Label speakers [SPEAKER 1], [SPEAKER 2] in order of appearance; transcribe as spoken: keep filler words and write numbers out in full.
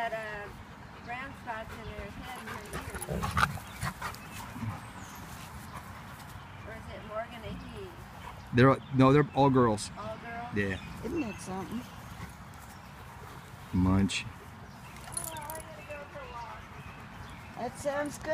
[SPEAKER 1] got uh, brown spots in their head and their ears. Or is it Morgynn a he?
[SPEAKER 2] They're no, they're all girls.
[SPEAKER 1] All girls?
[SPEAKER 2] Yeah.
[SPEAKER 3] Isn't that something?
[SPEAKER 2] Munch.
[SPEAKER 1] Oh, I gotta go for a walk.
[SPEAKER 3] That sounds good.